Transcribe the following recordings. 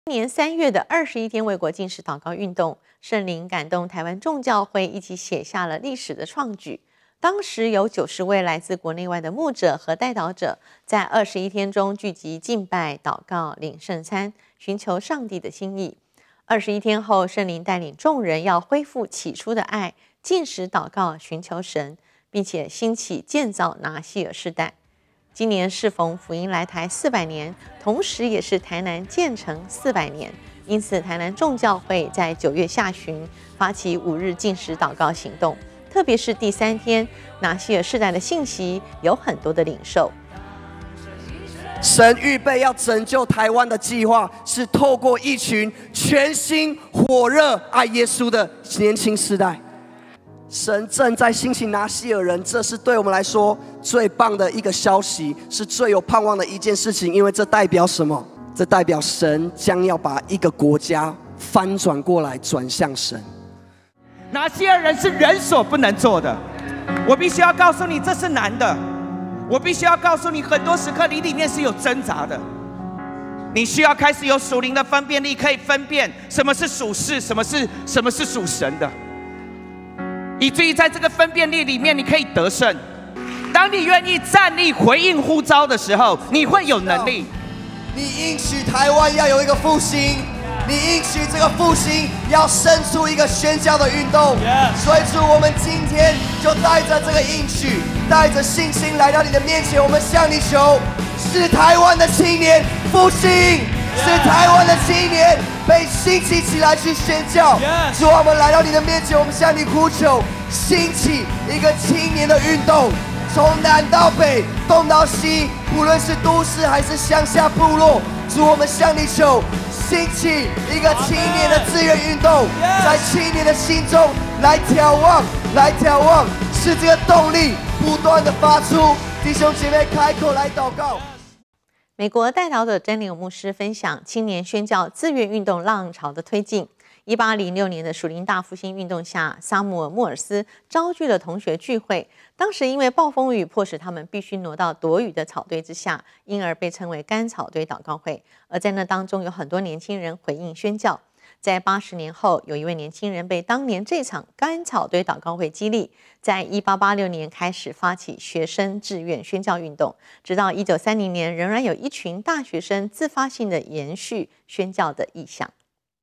年3月的21天为国禁食祷告运动，圣灵感动台湾众教会一起写下了历史的创举。当时有90位来自国内外的牧者和代祷者，在21天中聚集敬拜、祷告、领圣餐，寻求上帝的心意。21天后，圣灵带领众人要恢复起初的爱，禁食祷告，寻求神，并且兴起建造拿西尔世代。今年适逢福音来台400年，同时也是台南建成400年，因此台南众教会在9月下旬发起5日禁食祷告行动，特别是第3天拿西尔世代的信息有很多的领受。 神预备要拯救台湾的计划，是透过一群全心火热爱耶稣的年轻世代。神正在兴起拿西尔人，这是对我们来说最棒的一个消息，是最有盼望的一件事情。因为这代表什么？这代表神将要把一个国家翻转过来，转向神。 拿西尔人是人所不能做的，我必须要告诉你，这是难的。我必须要告诉你，很多时刻你里面是有挣扎的，你需要开始有属灵的分辨力，可以分辨什么是属世，什么是属神的，以至于在这个分辨力里面，你可以得胜。当你愿意站立回应呼召的时候，你会有能力。 你应许台湾要有一个复兴，你应许这个复兴要生出一个宣教的运动。所以主，我们今天就带着这个应许，带着信心来到你的面前，我们向你求，使台湾的青年复兴，使台湾的青年被兴起起来去宣教。主，我们来到你的面前，我们向你呼求，兴起一个青年的运动，从南到北，东到西，无论是都市还是乡下部落，主，我们向你求，兴起一个青年的志愿运动，在青年的心中来眺望，使这个动力不断的发出。弟兄姐妹，开口来祷告。 美国代祷者詹林牧师分享青年宣教自愿运动浪潮的推进。1806年的属灵大复兴运动下，撒母耳·穆尔斯召集了同学聚会，当时因为暴风雨迫使他们必须挪到躲雨的草堆之下，因而被称为干草堆祷告会。而在那当中有很多年轻人回应宣教。在80年后，有一位年轻人被当年这场干草堆祷告会激励，在1886年开始发起学生志愿宣教运动，直到1930年，仍然有一群大学生自发性的延续宣教的意向。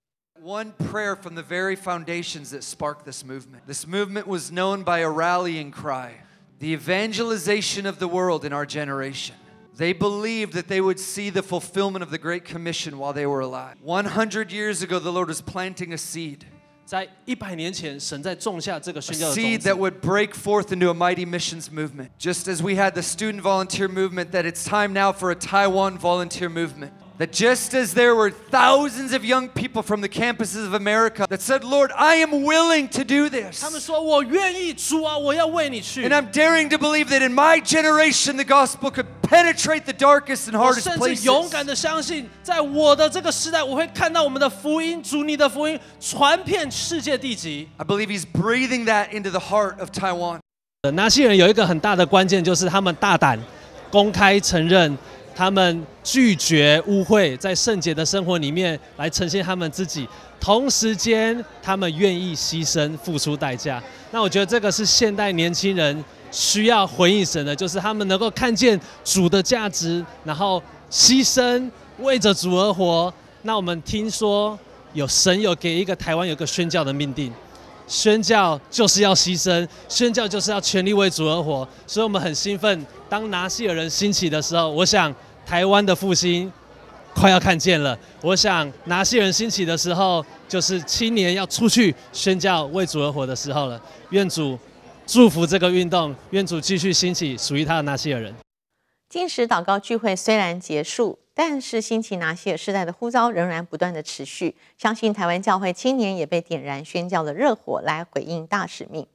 One prayer from the very foundations that sparked this movement. This movement was known by a rallying cry, the evangelization of the world in our generation. They believed that they would see the fulfillment of the Great Commission while they were alive. 100 years ago, the Lord was planting a seed. 在100年前，神在种下这个宣教的种 seed 子 that would break forth into a mighty missions movement. Just as we had the student volunteer movement, that it's time now for a Taiwan volunteer movement. That just as there were thousands of young people from the campuses of America that said, Lord, I am willing to do this. 他们说：“我愿意，主啊，我要为你去。” And I'm daring to believe that in my generation, the gospel could penetrate the darkest and 我 hardest 甚至勇敢 places. 的相信，在我的这个时代，我会看到我们的福音，主你的福音传遍世界地极。 I believe he's breathing that into the heart of Taiwan. 拿西人有一个很大的关键，就是他们大胆、公开承认。他们拒绝污秽，在圣洁的生活里面来呈现他们自己，同时间他们愿意牺牲、付出代价。那我觉得这个是现代年轻人需要回应神的，就是他们能够看见主的价值，然后牺牲，为着主而活。那我们听说神有给一个台湾有个宣教的命定，宣教就是要牺牲，宣教就是要全力为主而活。所以我们很兴奋，当拿西尔人兴起的时候，我想台湾的复兴快要看见了。我想拿西人兴起的时候，就是青年要出去宣教为主而活的时候了。愿主祝福这个运动，愿主继续兴起属于他的拿西尔人。 禁食祷告聚会虽然结束，但是兴起拿西尔世代的呼召仍然不断的持续。相信台湾教会青年也被点燃宣教的热火，来回应大使命。